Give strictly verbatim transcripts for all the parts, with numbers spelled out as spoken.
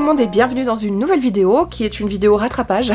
le monde et bienvenue dans une nouvelle vidéo qui est une vidéo rattrapage.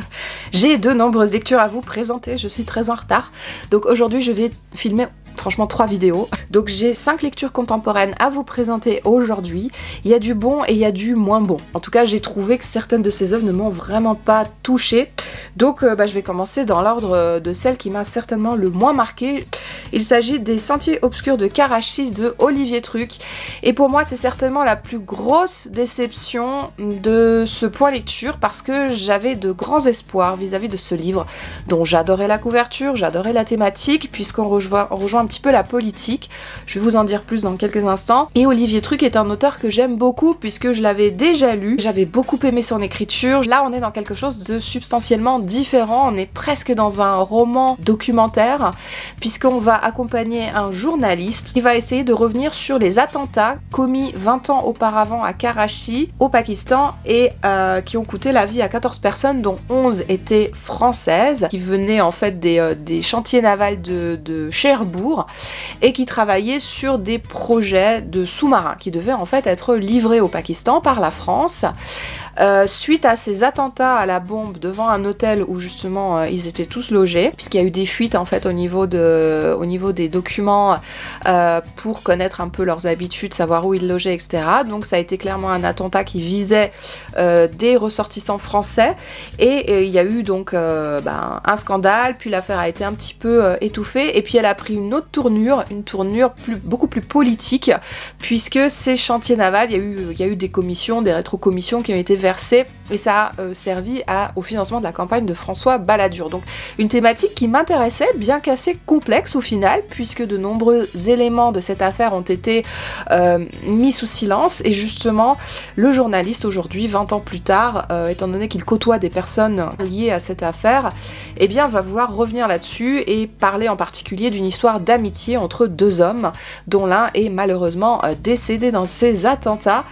J'ai de nombreuses lectures à vous présenter, je suis très en retard. Donc aujourd'hui je vais filmer franchement trois vidéos. Donc j'ai cinq lectures contemporaines à vous présenter aujourd'hui. Il y a du bon et il y a du moins bon. En tout cas j'ai trouvé que certaines de ces œuvres ne m'ont vraiment pas touchée. Donc euh, bah, je vais commencer dans l'ordre de celle qui m'a certainement le moins marqué. Il s'agit des Sentiers obscurs de Karachi de Olivier Truc. Et pour moi c'est certainement la plus grosse déception de ce point lecture parce que j'avais de grands espoirs vis-à-vis de ce livre dont j'adorais la couverture, j'adorais la thématique puisqu'on rejoint, on rejoint un petit peu la politique. Je vais vous en dire plus dans quelques instants. Et Olivier Truc est un auteur que j'aime beaucoup puisque je l'avais déjà lu. J'avais beaucoup aimé son écriture. Là on est dans quelque chose de substantiellement différent. On est presque dans un roman documentaire puisqu'on va accompagner un journaliste qui va essayer de revenir sur les attentats commis vingt ans auparavant à Karachi, au Pakistan, et euh, qui ont coûté la vie à quatorze personnes, dont onze étaient françaises, qui venaient en fait des, euh, des chantiers navals de, de Cherbourg, et qui travaillaient sur des projets de sous-marins, qui devaient en fait être livrés au Pakistan par la France. Euh, suite à ces attentats à la bombe devant un hôtel où justement euh, ils étaient tous logés, puisqu'il y a eu des fuites en fait au niveau, de, au niveau des documents euh, pour connaître un peu leurs habitudes, savoir où ils logeaient, et cetera. Donc ça a été clairement un attentat qui visait euh, des ressortissants français et, et il y a eu donc euh, ben, un scandale, puis l'affaire a été un petit peu euh, étouffée et puis elle a pris une autre tournure, une tournure plus, beaucoup plus politique, puisque ces chantiers navals, il y a eu, il y a eu des commissions, des rétrocommissions qui ont été versé et ça a euh, servi à, au financement de la campagne de François Balladur. Donc une thématique qui m'intéressait, bien qu'assez complexe au final, puisque de nombreux éléments de cette affaire ont été euh, mis sous silence et justement le journaliste aujourd'hui, vingt ans plus tard, euh, étant donné qu'il côtoie des personnes liées à cette affaire, eh bien va vouloir revenir là-dessus et parler en particulier d'une histoire d'amitié entre deux hommes dont l'un est malheureusement euh, décédé dans ces attentats.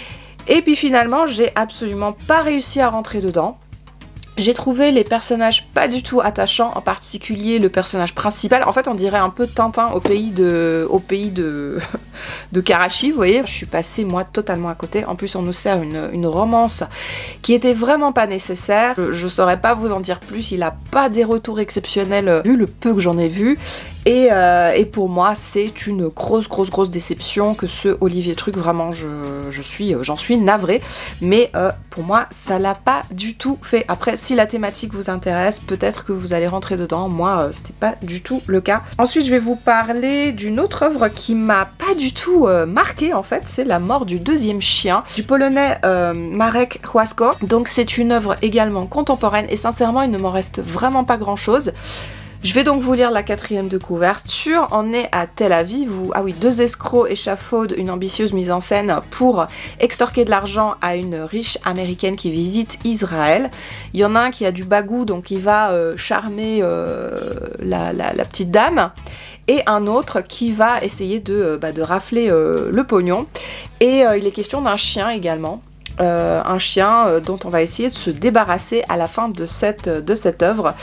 Et puis finalement, j'ai absolument pas réussi à rentrer dedans. J'ai trouvé les personnages pas du tout attachants, en particulier le personnage principal. En fait, on dirait un peu Tintin au pays de, au pays de, de Karachi, vous voyez. Je suis passée, moi, totalement à côté. En plus, on nous sert une, une romance qui était vraiment pas nécessaire. Je, je saurais pas vous en dire plus. Il a pas des retours exceptionnels, vu le peu que j'en ai vu. Et, euh, et pour moi, c'est une grosse, grosse, grosse déception que ce Olivier Truc. Vraiment, je, je suis, j'en suis navrée. Mais euh, pour moi, ça l'a pas du tout fait. Après, si la thématique vous intéresse, peut-être que vous allez rentrer dedans. Moi, euh, c'était pas du tout le cas. Ensuite, je vais vous parler d'une autre œuvre qui m'a pas du tout euh, marquée, en fait. C'est La mort du deuxième chien, du polonais euh, Marek Chłasko. Donc, c'est une œuvre également contemporaine. Et sincèrement, il ne m'en reste vraiment pas grand-chose. Je vais donc vous lire la quatrième de couverture. On est à Tel Aviv où, ah oui, deux escrocs échafaudent une ambitieuse mise en scène pour extorquer de l'argent à une riche américaine qui visite Israël. Il y en a un qui a du bagou, donc il va euh, charmer euh, la, la, la petite dame, et un autre qui va essayer de, euh, bah, de rafler euh, le pognon. Et euh, il est question d'un chien également. Euh, un chien euh, dont on va essayer de se débarrasser à la fin de cette, de cette œuvre.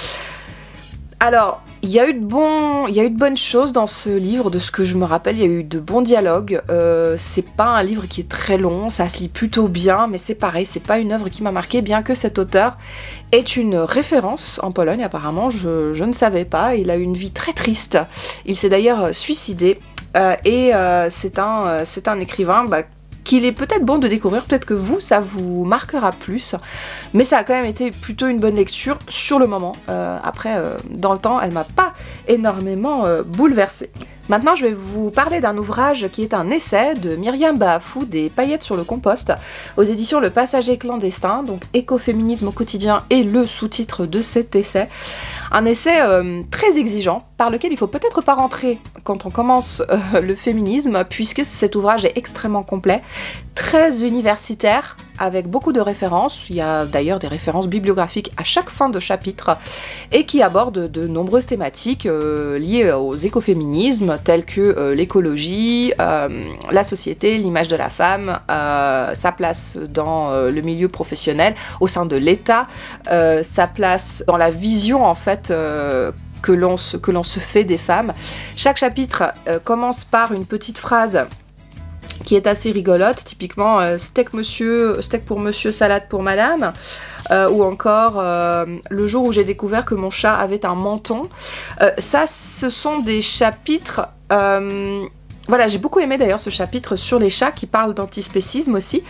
Alors, il y a eu de bons, il y a eu de bonnes choses dans ce livre, de ce que je me rappelle, il y a eu de bons dialogues. Euh, c'est pas un livre qui est très long, ça se lit plutôt bien, mais c'est pareil, c'est pas une œuvre qui m'a marqué, bien que cet auteur est une référence en Pologne, apparemment, je, je ne savais pas. Il a eu une vie très triste, il s'est d'ailleurs suicidé, euh, et euh, c'est un, euh, c'est un écrivain bah, qu'il est peut-être bon de découvrir, peut-être que vous, ça vous marquera plus, mais ça a quand même été plutôt une bonne lecture sur le moment. Euh, après, euh, dans le temps, elle m'a pas énormément euh, bouleversée. Maintenant, je vais vous parler d'un ouvrage qui est un essai de Myriam Baafou, des paillettes sur le compost, aux éditions Le Passager clandestin, donc écoféminisme au quotidien est le sous-titre de cet essai. Un essai euh, très exigeant, par lequel il faut peut-être pas rentrer quand on commence euh, le féminisme, puisque cet ouvrage est extrêmement complet, très universitaire, avec beaucoup de références. Il y a d'ailleurs des références bibliographiques à chaque fin de chapitre, et qui aborde de nombreuses thématiques euh, liées aux écoféminismes, telles que euh, l'écologie, euh, la société, l'image de la femme, euh, sa place dans euh, le milieu professionnel, au sein de l'État, euh, sa place dans la vision en fait euh, que l'on se, que l'on se fait des femmes. Chaque chapitre euh, commence par une petite phrase qui est assez rigolote, typiquement euh, steak monsieur, steak pour monsieur, salade pour madame, euh, ou encore euh, le jour où j'ai découvert que mon chat avait un menton. Euh, ça, ce sont des chapitres... Euh, voilà, j'ai beaucoup aimé d'ailleurs ce chapitre sur les chats qui parle d'antispécisme aussi.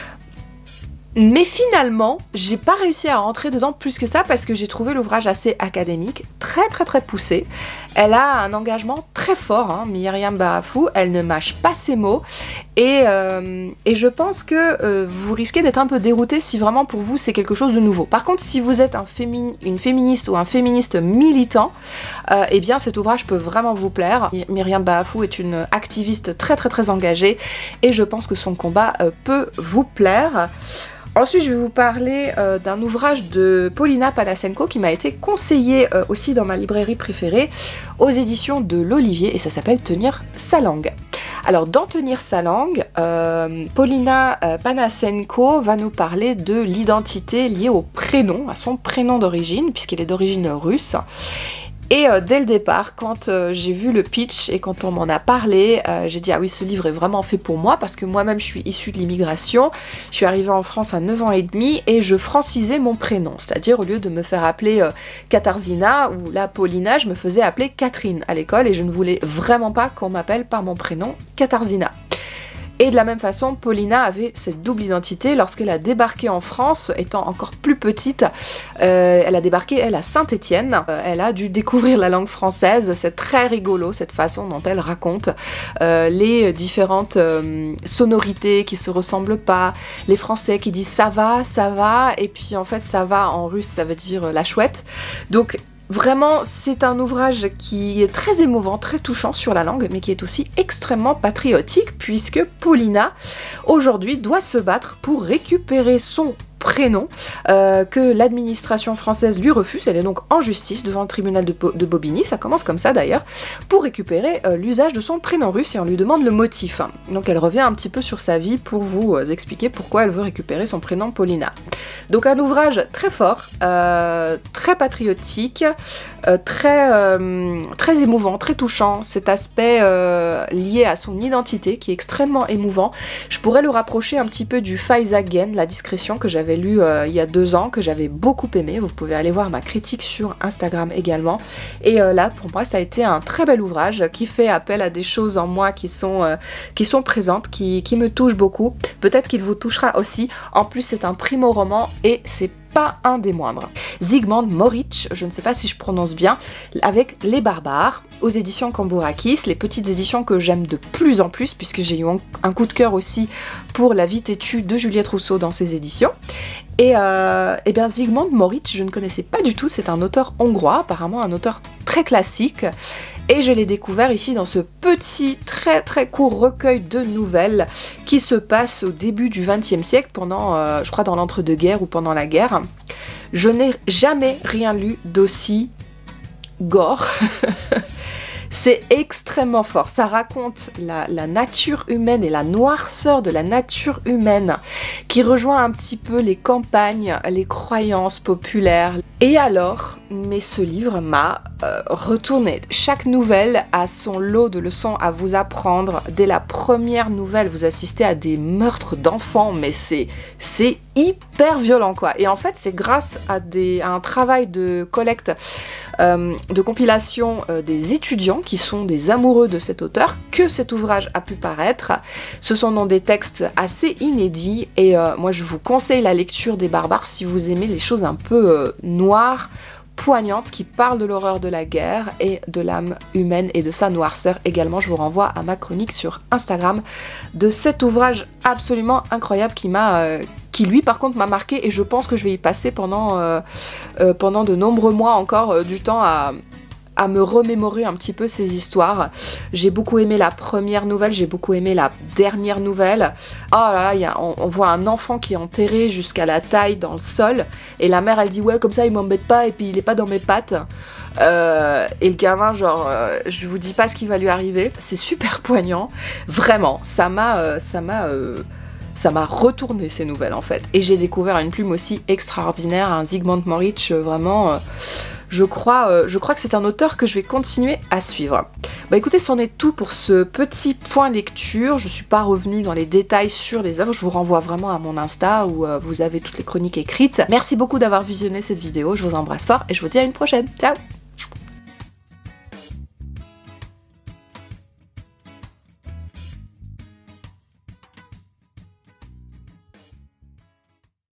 Mais finalement, j'ai pas réussi à rentrer dedans plus que ça parce que j'ai trouvé l'ouvrage assez académique, très très très poussé. Elle a un engagement très fort, hein, Myriam Barafou, elle ne mâche pas ses mots et, euh, et je pense que euh, vous risquez d'être un peu dérouté si vraiment pour vous c'est quelque chose de nouveau. Par contre, si vous êtes un fémin- une féministe ou un féministe militant, euh, eh bien cet ouvrage peut vraiment vous plaire. Myriam Barafou est une activiste très très très engagée et je pense que son combat euh, peut vous plaire. Ensuite, je vais vous parler euh, d'un ouvrage de Paulina Panasenko qui m'a été conseillé euh, aussi dans ma librairie préférée aux éditions de l'Olivier et ça s'appelle Tenir sa langue. Alors dans Tenir sa langue, euh, Paulina euh, Panasenko va nous parler de l'identité liée au prénom, à son prénom d'origine, puisqu'il est d'origine russe. Et euh, dès le départ, quand euh, j'ai vu le pitch et quand on m'en a parlé, euh, j'ai dit ah oui, ce livre est vraiment fait pour moi parce que moi-même je suis issue de l'immigration, je suis arrivée en France à neuf ans et demi et je francisais mon prénom, c'est-à-dire au lieu de me faire appeler euh, Katarzyna ou la Paulina, je me faisais appeler Catherine à l'école et je ne voulais vraiment pas qu'on m'appelle par mon prénom Katarzyna. Et de la même façon, Paulina avait cette double identité lorsqu'elle a débarqué en France, étant encore plus petite. Euh, elle a débarqué, elle, à Saint-Étienne. Euh, elle a dû découvrir la langue française. C'est très rigolo, cette façon dont elle raconte euh, les différentes euh, sonorités qui se ressemblent pas. Les Français qui disent ça va, ça va, et puis en fait ça va en russe, ça veut dire la chouette. Donc vraiment, c'est un ouvrage qui est très émouvant, très touchant sur la langue, mais qui est aussi extrêmement patriotique, puisque Paulina, aujourd'hui, doit se battre pour récupérer son prénom euh, que l'administration française lui refuse. Elle est donc en justice devant le tribunal de, Bo de Bobigny, ça commence comme ça d'ailleurs, pour récupérer euh, l'usage de son prénom russe et on lui demande le motif. Donc elle revient un petit peu sur sa vie pour vous euh, expliquer pourquoi elle veut récupérer son prénom Paulina. Donc un ouvrage très fort, euh, très patriotique, euh, très, euh, très émouvant, très touchant, cet aspect euh, lié à son identité qui est extrêmement émouvant. Je pourrais le rapprocher un petit peu du Faizagen, La discrétion, que j'avais lu euh, il y a deux ans, que j'avais beaucoup aimé. Vous pouvez aller voir ma critique sur Instagram également. Et euh, là, pour moi, ça a été un très bel ouvrage qui fait appel à des choses en moi qui sont, euh, qui sont présentes, qui, qui me touchent beaucoup. Peut-être qu'il vous touchera aussi. En plus, c'est un primo-roman et c'est pas un des moindres. Zygmunt Moritz, je ne sais pas si je prononce bien, avec Les Barbares, aux éditions Cambourakis, les petites éditions que j'aime de plus en plus, puisque j'ai eu un coup de cœur aussi pour La vie têtue de Juliette Rousseau dans ces éditions. Et, euh, et bien Zygmunt Moritz, je ne connaissais pas du tout, c'est un auteur hongrois, apparemment un auteur très classique, et je l'ai découvert ici dans ce petit, très très court recueil de nouvelles qui se passe au début du vingtième siècle, pendant, euh, je crois dans l'entre-deux-guerres ou pendant la guerre. Je n'ai jamais rien lu d'aussi gore. C'est extrêmement fort, ça raconte la, la nature humaine et la noirceur de la nature humaine qui rejoint un petit peu les campagnes, les croyances populaires. Et alors, mais ce livre m'a euh, retourné. Chaque nouvelle a son lot de leçons à vous apprendre. Dès la première nouvelle, vous assistez à des meurtres d'enfants, mais c'est c'est hyper violent quoi. Et en fait, c'est grâce à, des, à un travail de collecte, euh, de compilation euh, des étudiants qui sont des amoureux de cet auteur que cet ouvrage a pu paraître. Ce sont donc des textes assez inédits et euh, moi je vous conseille la lecture des Barbares si vous aimez les choses un peu euh, noires, poignantes, qui parlent de l'horreur de la guerre et de l'âme humaine et de sa noirceur. Également, je vous renvoie à ma chronique sur Instagram de cet ouvrage absolument incroyable qui m'a... Euh, qui lui par contre m'a marqué et je pense que je vais y passer pendant, euh, euh, pendant de nombreux mois encore euh, du temps à, à me remémorer un petit peu ces histoires. J'ai beaucoup aimé la première nouvelle, j'ai beaucoup aimé la dernière nouvelle. Oh là là, y a, on, on voit un enfant qui est enterré jusqu'à la taille dans le sol et la mère elle dit ouais comme ça il m'embête pas et puis il est pas dans mes pattes. Euh, et le gamin genre euh, je vous dis pas ce qui va lui arriver. C'est super poignant, vraiment, ça m'a... Euh, ça m'a euh, Ça m'a retourné ces nouvelles en fait. Et j'ai découvert une plume aussi extraordinaire, un Zygmunt Moritz, vraiment, euh, je crois, euh, je crois que c'est un auteur que je vais continuer à suivre. Bah écoutez, c'en est tout pour ce petit point lecture. Je suis pas revenue dans les détails sur les œuvres, je vous renvoie vraiment à mon Insta où euh, vous avez toutes les chroniques écrites. Merci beaucoup d'avoir visionné cette vidéo, je vous embrasse fort et je vous dis à une prochaine. Ciao!